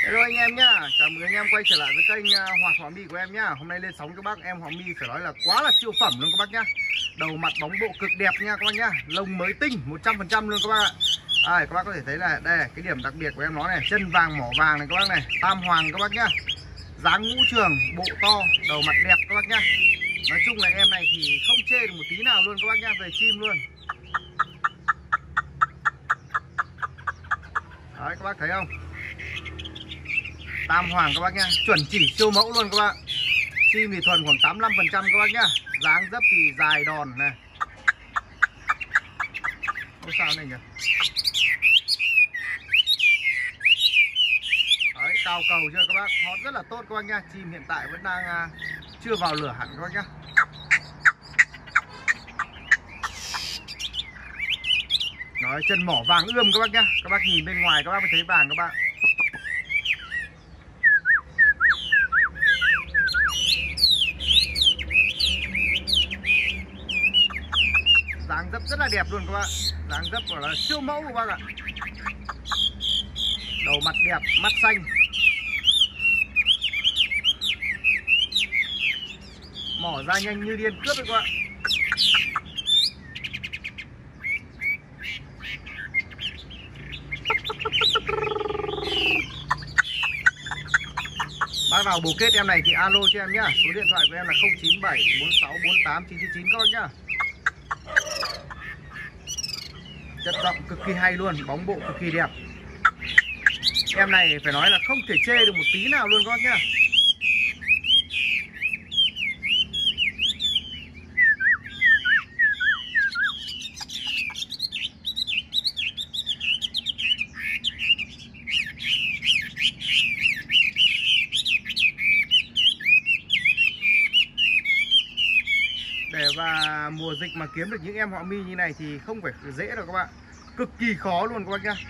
Hello anh em nhá, chào mừng anh em quay trở lại với kênh Hoạt Hỏa Mi của em nhá. Hôm nay lên sóng các bác, em Hỏa Mi phải nói là quá là siêu phẩm luôn các bác nhá. Đầu mặt bóng bộ cực đẹp nha các bác nhá, lông mới tinh 100% luôn các bác ạ. Các bác có thể thấy là đây này, cái điểm đặc biệt của em nó này, chân vàng mỏ vàng này các bác này, tam hoàng các bác nhá. Dáng ngũ trường, bộ to, đầu mặt đẹp các bác nhá. Nói chung là em này thì không chê được một tí nào luôn các bác nhá, về chim luôn. Đấy các bác thấy không? Tam hoàng các bác nhá, chuẩn chỉ siêu mẫu luôn các bác. Chim thì thuần khoảng 85% các bác nhá. Dáng dấp thì dài đòn này. Ôi sao này nhỉ? Đấy, cao cầu chưa các bác? Hót rất là tốt các bác nhá. Chim hiện tại vẫn đang chưa vào lửa hẳn các bác nhá. Nói chân mỏ vàng ươm các bác nhá. Các bác nhìn bên ngoài các bác mới thấy vàng các bác. Dáng dấp rất là đẹp luôn các bạn. Dáng dấp gọi là siêu mẫu các bác ạ. Đầu mặt đẹp, mắt xanh. Mỏ ra nhanh như điên cướp đấy các bạn. Bác nào bồ kết em này thì alo cho em nhá. Số điện thoại của em là 097 46 48 999 các bác nhá. Chất giọng cực kỳ hay luôn, bóng bộ cực kỳ đẹp. Em này phải nói là không thể chê được một tí nào luôn các bác nhá. Để và mùa dịch mà kiếm được những em họ mi như này thì không phải dễ đâu các bạn. Cực kỳ khó luôn các bác nhá.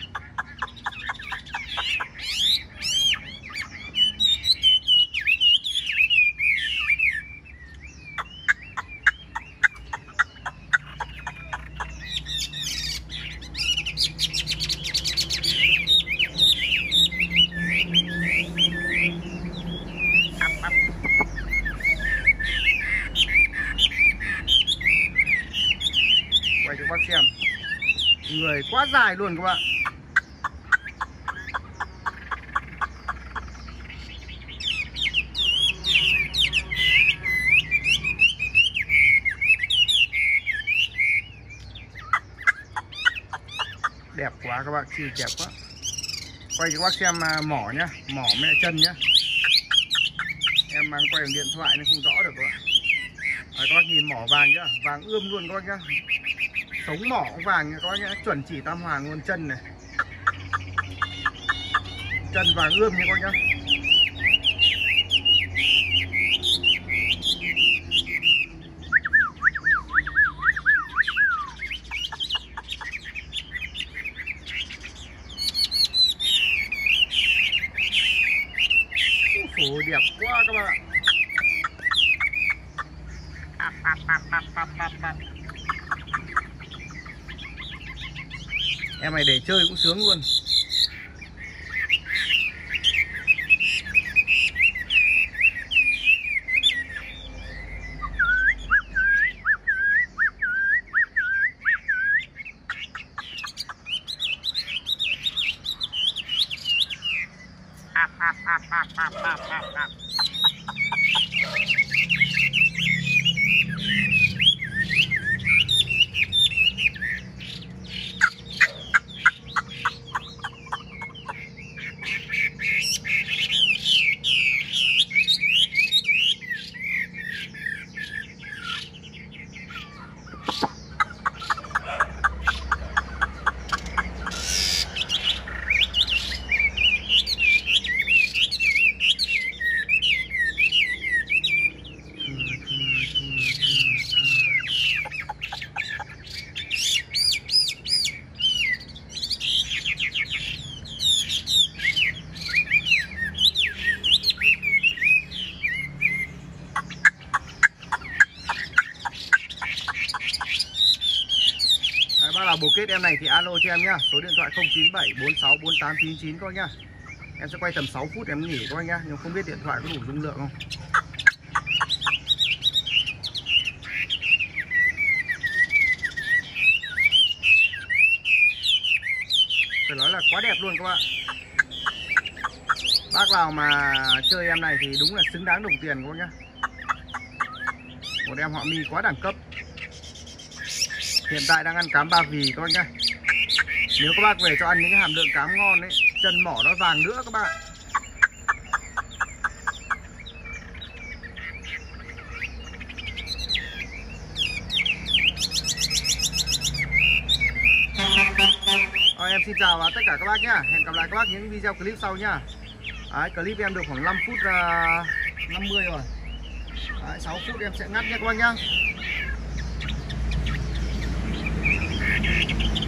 Quay cho các bác xem. Người quá dài luôn các bạn. Đẹp quá các bạn, chi đẹp quá. Quay cho các bác xem mỏ nhá, mỏ mẹ chân nhá. Em mang quay bằng điện thoại nên không rõ được các bạn. Đấy, các bác nhìn mỏ vàng nhá, vàng ươm luôn các bác nhá. Sống mỏ cũng vàng nha các bác nhá, chuẩn chỉ tam hoàng luôn. Chân này, chân vàng ươm nha các bác nhá. Ủa, đẹp quá các bạn ạ. Em này để chơi cũng sướng luôn. Bác nào bồ kết em này thì alo cho em nhá. Số điện thoại 097 46 48 99 các bác nhá. Em sẽ quay tầm 6 phút em nghỉ các bác nhá, nhưng không biết điện thoại có đủ dung lượng không. Phải nói là quá đẹp luôn các bạn. Bác nào mà chơi em này thì đúng là xứng đáng đồng tiền các bác nhá. Một em họa mi quá đẳng cấp. Hiện tại đang ăn cám ba vì các bác nhá. Nếu các bác về cho ăn những cái hàm lượng cám ngon ấy, chân mỏ nó vàng nữa các bạn. Em xin chào tất cả các bác nhá. Hẹn gặp lại các bác những video clip sau nhá. Đấy, clip em được khoảng 5 phút 50 rồi. Đấy, 6 phút em sẽ ngắt nhé các bác nhá.